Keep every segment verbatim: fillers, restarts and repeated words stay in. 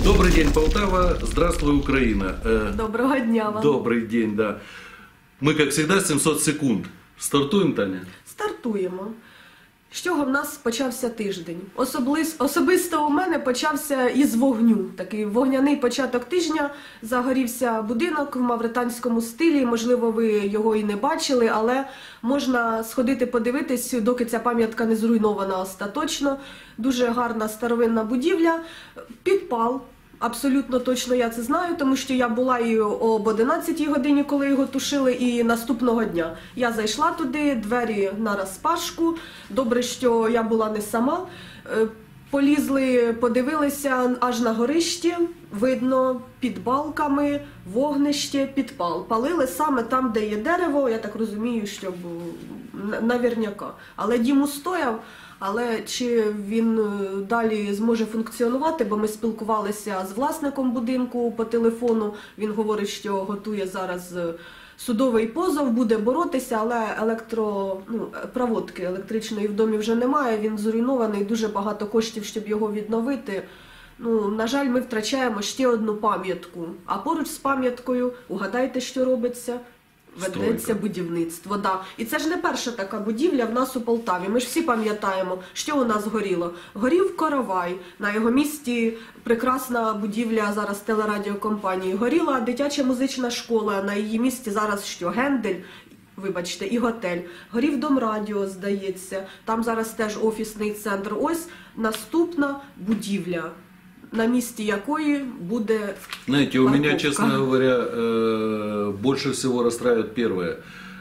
Добрый день, Полтава. Здравствуй, Украина. Доброго дня вам. Добрый день, да. Мы, как всегда, семьсот секунд. Стартуем, Таня? Стартуємо. З чого в нас почався тиждень? Особис... Особисто у мене почався із вогню. Такий вогняний початок тижня. Загорівся будинок в мавританському стилі. Можливо, ви його і не бачили, але можна сходити подивитись, доки ця пам'ятка не зруйнована остаточно. Дуже гарна старовинна будівля. Підпал. Абсолютно точно я це знаю, тому що я була і об одинадцятій годині, коли його тушили, і наступного дня. Я зайшла туди, двері наразпашку. Добре, що я була не сама. Полізли, подивилися аж на горищі, видно під балками, вогнище, підпал. Палили саме там, де є дерево, я так розумію, щоб навірняка. Але дім устояв. Але чи він далі зможе функціонувати, бо ми спілкувалися з власником будинку по телефону, він говорить, що готує зараз судовий позов, буде боротися, але електро, ну, проводки електричної в домі вже немає, він зруйнований, дуже багато коштів, щоб його відновити. Ну, на жаль, ми втрачаємо ще одну пам'ятку, а поруч з пам'яткою, угадайте, що робиться? Ведеться будівництво, да. І це ж не перша така будівля в нас у Полтаві. Ми ж всі пам'ятаємо, що у нас горіло. Горів Коровай, на його місці прекрасна будівля зараз телерадіокомпанії. Горіла дитяча музична школа, на її місці зараз що? Гендель, вибачте, і готель. Горів Дом радіо, здається, там зараз теж офісний центр. Ось наступна будівля, на месте якой будет. Знаете, у меня, честно говоря, больше всего расстраивает первое.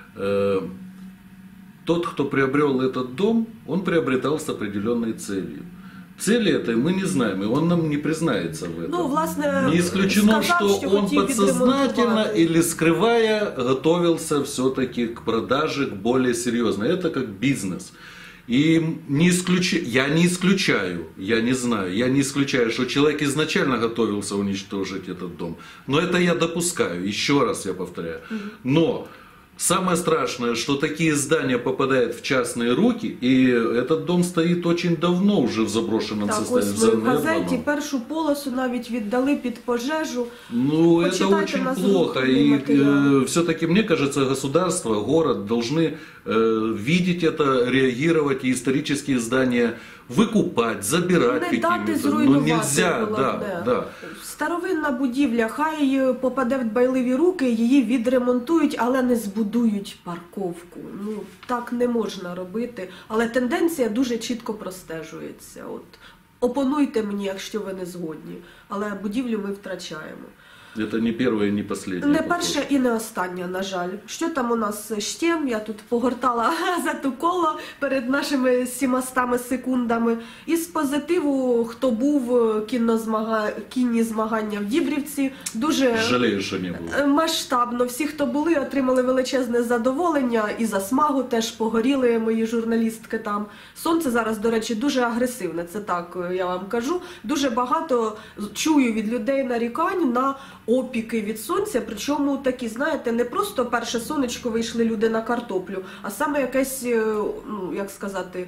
Тот, кто приобрел этот дом, он приобретал с определенной целью. Цели этой мы не знаем, и он нам не признается в этом. Ну, власне, не исключено, сказав, что он подсознательно или скрывая готовился все-таки к продаже, к более серьезной. Это как бизнес. И не исключ... я не исключаю, я не знаю, я не исключаю, что человек изначально готовился уничтожить этот дом. Но это я допускаю, еще раз я повторяю. Но самое страшное, что такие здания попадают в частные руки, и этот дом стоит очень давно уже в заброшенном так, состоянии. Так, ось в газеті першу полосу навіть віддали під пожежу. Ну, это очень плохо. И э, все-таки, мне кажется, государство, город должны э, видеть это, реагировать, и исторические здания викупати, забирати какими-то. Ну, нельзя, да, да. Старовинна будівля, хай попаде в дбайливі руки, її відремонтують, але не збудують парковку. Ну, так не можна робити. Але тенденція дуже чітко простежується. От, опонуйте мені, якщо ви не згодні. Але будівлю ми втрачаємо. Це не перше і не останнє. Не перше і не останнє, на жаль. Що там у нас ще? Я тут погортала за ту коло перед нашими сімостами секундами. Із позитиву, хто був, кіннозмага... кінні змагання в Дібрівці, дуже жалею, що не було. Масштабно. Всі, хто були, отримали величезне задоволення. І засмагу теж погоріли мої журналістки там. Сонце зараз, до речі, дуже агресивне, це так я вам кажу. Дуже багато чую від людей нарікань на опіки від сонця, причому такі, знаєте, не просто перше сонечко вийшли люди на картоплю, а саме якесь, ну, як сказати,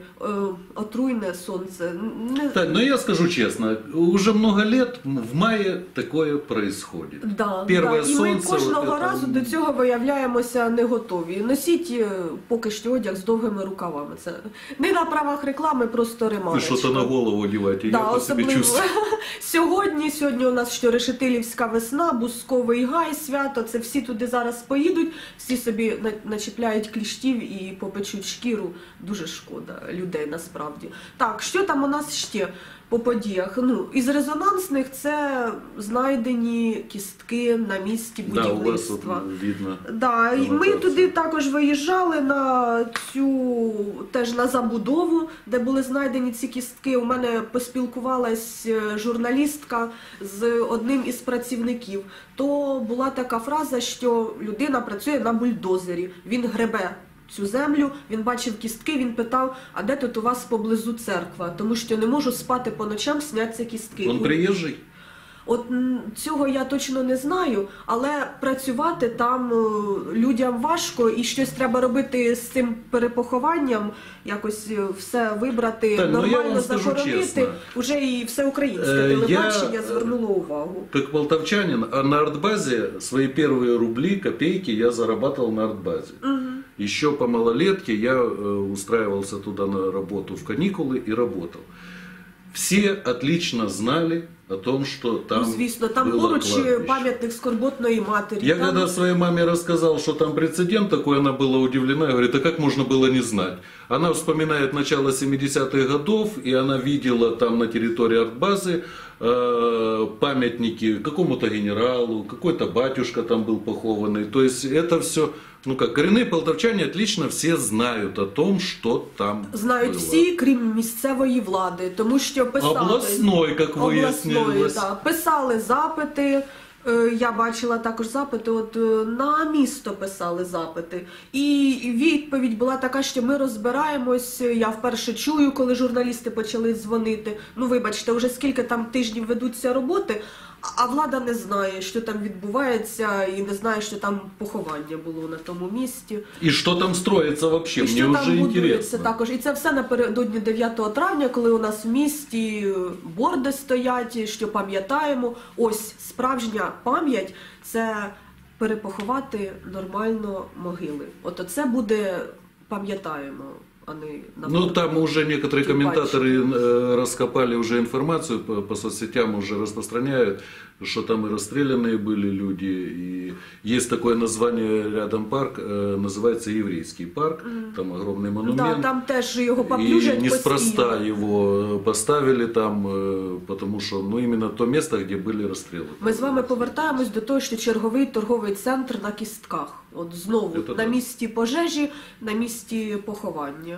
отруйне сонце. Не... Так, ну я скажу честно, уже много лет в мае такое происходит. Да, Первое да. солнце, і ми кожного вот разу это... до цього виявляємося не готові. Носіть поки що одяг з довгими рукавами. Це не на правах реклами, просто ремарочка. Ви що-то на голову одіваєте, да, я по собі чувствую. Сьогодні, сьогодні у нас що Решетилівська весна, Бузковий гай, свято, це всі туди зараз поїдуть, всі собі начіпляють кліщів і попечуть шкіру. Дуже шкода людей насправді. Так, що там у нас ще по подіях? Ну, із резонансних це знайдені кістки на місці будівництва. Да, у вас от видно. Да, і ми туди також виїжджали на цю, теж на забудову, де були знайдені ці кістки. У мене поспілкувалась журналістка з одним із працівників. То була така фраза, що людина працює на бульдозері, він гребе цю землю, він бачив кістки, він питав, а де тут у вас поблизу церква, тому що не можу спати по ночам, сняться кістки. Він приїжджий? От м, цього я точно не знаю, але працювати там е, людям важко і щось треба робити з цим перепохованням, якось е, все вибрати, Тань, ну, я нормально вам скажу захоронити. чесно. Уже і всеукраїнське Е, телебачення я, звернуло увагу. Как полтавчанин, а на артбазе свои первые рубли, копейки я зарабатывал на артбазе. Мгм. Еще по малолетке я э, устраивался туда на работу в каникулы и работал. Все отлично знали о том, что там Ну, звісно, там было поруч кладбище. пам'ятник скорботної матері. Я там... когда своей маме рассказал, что там прецедент такой, она была удивлена и говорит, а как можно было не знать? Она вспоминает начало семидесятых годов, и она видела там на территории артбазы э, памятники какому-то генералу, какой-то батюшка там был похованный. То есть это все, ну как, коренные полтавчане отлично все знают о том, что там Знають было. всі, крім місцевої влади, тому що писали... Обласної, як Обласної, вияснилось. да. Писали запити, е, я бачила також запити, от е, на місто писали запити. І відповідь була така, що ми розбираємось, я вперше чую, коли журналісти почали дзвонити. Ну, вибачте, вже скільки там тижнів ведуться роботи, а влада не знає, що там відбувається, і не знає, що там поховання було на тому місці. И что там строится вообще, І мне що уже там будується интересно. також. І це все напередодні дев'ятого травня, коли у нас в місті борди стоять, що пам'ятаємо. Ось справжня пам'ять – це перепоховати нормально могили. От це буде пам'ятаємо, а не на Ну, борді. там уже некоторые Тем комментаторы э, раскопали уже информацию, по, по соцсетям уже распространяют, что там и расстрелянные были люди, и есть такое название рядом парк, э, называется Еврейский парк, там огромный монумент. Да, там теж його И поплюжать неспроста постійно. его поставили там, э, потому что, ну, именно то место, где были расстрелы. Ми з вами повертаємось до того, що черговий торговий центр на кістках. От знову Это на да. місці пожежі, на місці поховання.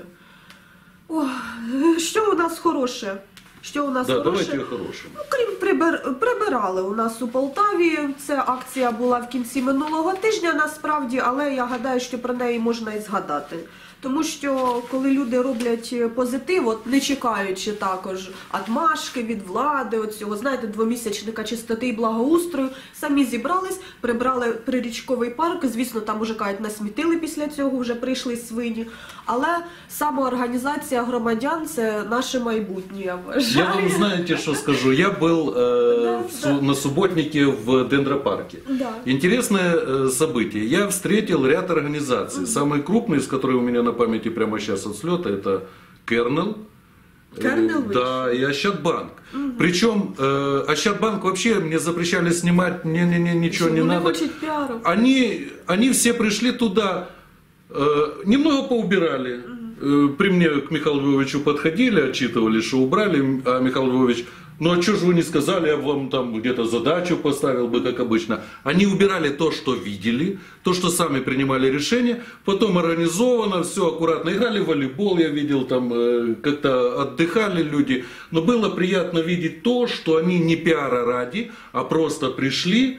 О, що у нас хороше? Що у нас Да, хороше? давайте о хорошем. Ну, крім прибир... прибирали у нас у Полтаві. Ця акція була в кінці минулого тижня насправді, але я гадаю, що про неї можна і згадати. Тому що коли люди роблять позитив, от не чекаючи також отмашки від влади, от цього, знаєте, двомісячника чистоти і благоустрою, самі зібрались, прибрали прирічковий парк, звісно, там уже, кажуть, насмітили після цього, вже прийшли свині, але самоорганізація громадян – це наше майбутнє, я вважаю. Я вам знаете, что скажу? Я был э, Да, в су- да. на субботнике в дендропарке. Да. Интересное э, событие. Я встретил ряд организаций. Самый крупный, из которых у меня на памяти прямо сейчас от слета, это Кернел. Кернел Э, Да, и Ощадбанк. Причем э, Ощадбанк вообще мне запрещали снимать, не-не-не, ничего не Вони надо. хочуть піару. Они, они все пришли туда, э, немного поубирали. Э, При мне к Михаилу Львовичу подходили, отчитывали, что убрали, а Михаил Львович, ну а что же вы не сказали, я бы вам там где-то задачу поставил бы, как обычно. Они убирали то, что видели, то, что сами принимали решения, потом организованно, все аккуратно. Играли в волейбол, я видел, там э, как-то отдыхали люди. Но было приятно видеть то, что они не пиара ради, а просто пришли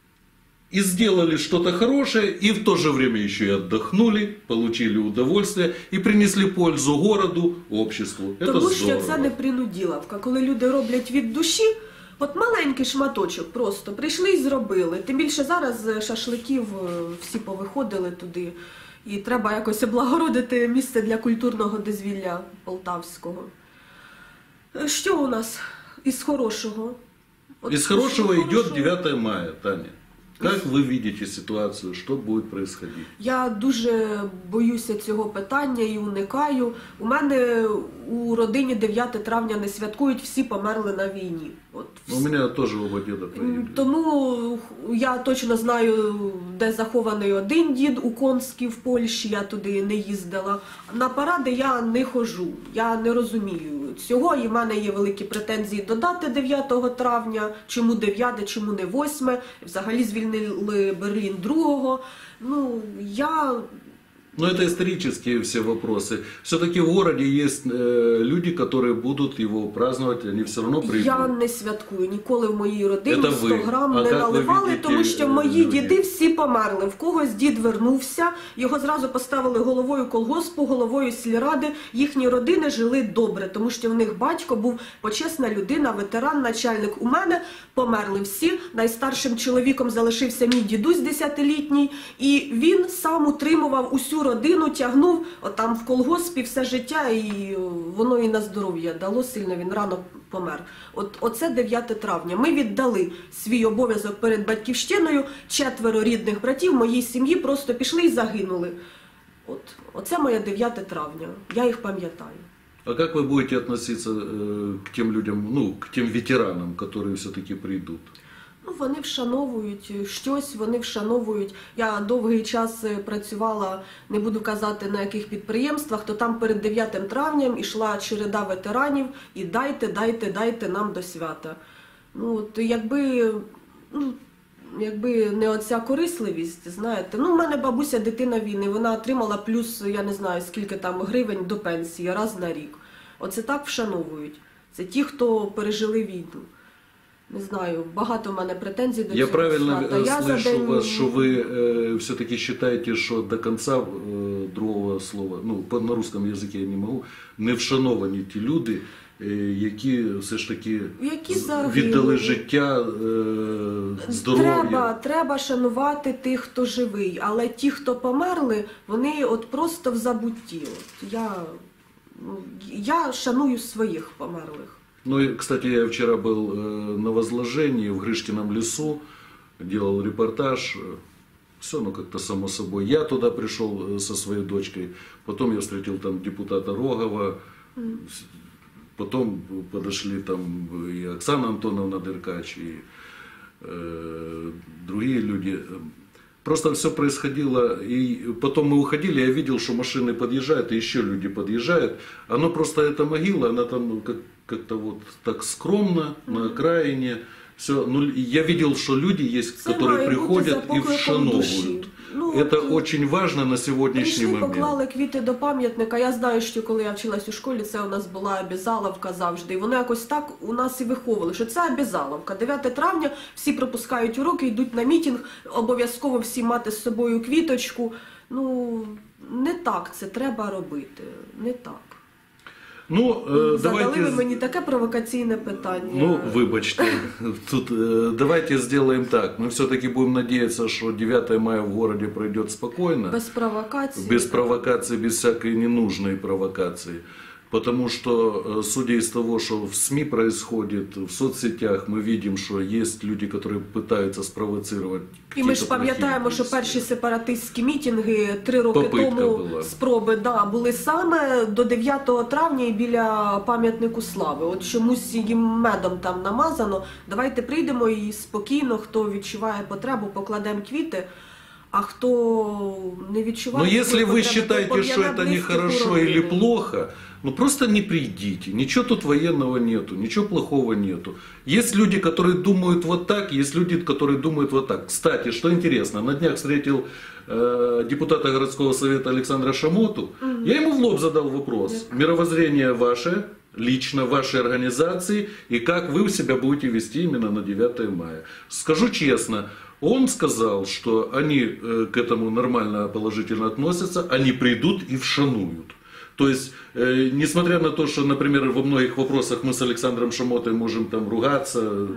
и сделали что-то хорошее, и в то же время еще и отдохнули, получили удовольствие и принесли пользу городу, обществу. Это Тому що здорово. це не принуділовка. Коли люди роблять від душі, от маленький шматочок просто прийшли і зробили. Тим більше зараз з шашликів е, всі повиходили туди. І треба якось облагородити місце для культурного дозвілля полтавського. Е, Що у нас із хорошого? От Из хорошего що идет хорошого? девятое мая, Таня. Как вы видите ситуацию, что будет происходить? Я дуже боюся цього питання і уникаю. У мене у родині дев'яте травня не святкують, всі померли на війні. От У меня тоже оба деда погибли. Тому я точно знаю, де захований один дід у Конській в Польщі, я туди не їздила. На паради я не ходжу, я не розумію цього, і в мене є великі претензії до дати дев'ятого травня, чому дев'яте, чому не восьме, взагалі звільнили Берлін другого. Ну, я Но это исторические все вопросы. Все-таки в городе есть э, люди, которые будут его праздновать, они все равно придут. Я не святкую. Ніколи в моїй родині Это сто ви. грам А не як ви наливали, видите, тому що мої люди? діди всі померли. В когось дід вернувся, його зразу поставили головою колгоспу, головою сільради. Їхні родини жили добре, тому що в них батько був почесна людина, ветеран, начальник. У мене померли всі. Найстаршим чоловіком залишився мій дідусь десятилітній, і він сам утримував усю родину, тягнув отам в колгоспі все життя, і воно і на здоров'я дало сильно, він рано помер. От, оце дев'яте травня. Ми віддали свій обов'язок перед батьківщиною, четверо рідних братів в моїй сім'ї просто пішли і загинули. От, оце моє дев'яте травня, я їх пам'ятаю. А как вы будете относиться э, к тем людям, ну, к тем ветеранам, которые все-таки придут? Ну, вони вшановують щось, вони вшановують. Я довгий час працювала, не буду казати на яких підприємствах, то там перед дев'ятим травням ішла череда ветеранів і дайте, дайте, дайте нам до свята. Ну, от якби, ну, якби не оця корисливість, знаєте. Ну, в мене бабуся дитина війни, вона отримала плюс, я не знаю, скільки там гривень до пенсії раз на рік. Оце так вшановують. Це ті, хто пережили війну. Не знаю, багато в мене претензій до Я цього правильно свята. Я слышу день... вас, что вы э, все-таки считаете, что до конца э, другого слова, ну, по- на русском языке я не могу, не вшановані ті люди, е, які все ж таки Які з- загинули. віддали життя, е, здоров'я. Треба, треба шанувати тих, хто живий, але ті, хто померли, вони от просто в забутті. От я, ну, я шаную своїх померлих. Ну и, кстати, я вчера был э, на возложении в Гришкином лесу, делал репортаж. Все, ну как-то само собой. Я туда пришел э, со своей дочкой, потом я встретил там депутата Рогова, с- потом подошли там и Оксана Антоновна Деркач, и э, другие люди. Просто все происходило, и потом мы уходили, я видел, что машины подъезжают, и еще люди подъезжают. Оно просто, эта могила, она там как- как-то вот так скромно, на окраине. Все. Ну, и я видел, что люди есть, Це которые має бути приходят за и покликом душі. вшановывают. Ну, Это от, очень важно на сегодняшний Прийшли, момент. поклали квіти до пам'ятника. Я знаю, що коли я вчилась у школі, це у нас була обязаловка завжди. І воно якось так у нас і виховували, що це обязаловка. дев'яте травня, всі пропускають уроки, йдуть на мітинг, обов'язково всі мати з собою квіточку. Ну, не так це треба робити, не так. Ну, э, Задали давайте... ви мені таке провокаційне питання. Ну, выбачьте, тут э, давайте сделаем так. Мы все-таки будем надеяться, что девятое мая в городе пройдет спокойно. Без провокацій. Без провокации, без всякой ненужной провокации. Потому что, э, судя из того, что в СМИ происходит, в соцсетях, мы видим, что есть люди, которые пытаются спровоцировать. І ми ж какие-то пам'ятаємо, плохие що действия. перші сепаратистські мітинги три роки Попитка тому була. спроби да, були саме до дев'ятого травня і біля пам'ятнику слави. От чомусь їм медом там намазано. Давайте прийдемо і спокійно, хто відчуває потребу, покладемо квіти. А хто не відчуває, Но если потребу, вы считаете, то что пом'яне это близьких у нехорошо родини. или плохо, ну просто не придите. Ничего тут военного нету, ничего плохого нету. Есть люди, которые думают вот так, есть люди, которые думают вот так. Кстати, что интересно, на днях встретил э, депутата городского совета Александра Шамоту. Я ему в лоб задал вопрос. Мировоззрение ваше, лично вашей организации, и как вы себя будете вести именно на девятое мая. Скажу честно, он сказал, что они э, к этому нормально, положительно относятся, они придут и вшануют. То есть, э, несмотря на то, что, например, во многих вопросах мы с Александром Шамотой можем там ругаться,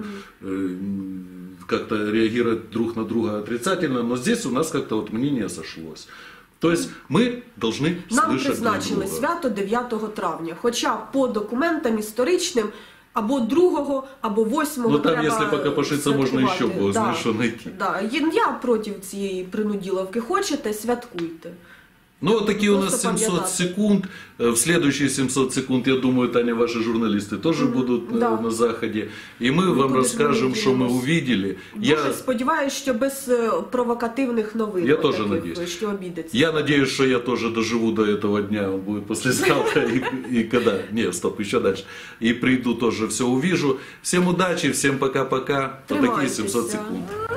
э, как-то реагировать друг на друга отрицательно, но здесь у нас как-то вот мнение сошлось. То есть мы должны Нам слышать друг призначили друга. свято дев'ятого травня, хоча по документам історичним або другого, або восьмого Ну там, треба если покопошиться, можно святкувати. еще было, Да, знаешь, что найти. да. І Я проти цієї принуділовки. Хочете, святкуйте. Ну, вот такие у нас Просто семьсот пам'ятати. секунд. Э, В следующие семьсот секунд, я думаю, Таня, ваши журналисты тоже будут э, да. на заходе. И мы вам будем расскажем, что мы делиться. увидели. Дуже Я, сподіваюся, що без е, провокативних новин. Я от теж таких, надіюсь. що обідеться. я надеюсь, что я тоже доживу до этого дня. Он будет послезавтра. И, и когда... Не, стоп, еще дальше. И приду тоже, все увижу. Всем удачи, всем пока-пока. Вот такие семьсот Тримайтеся. секунд.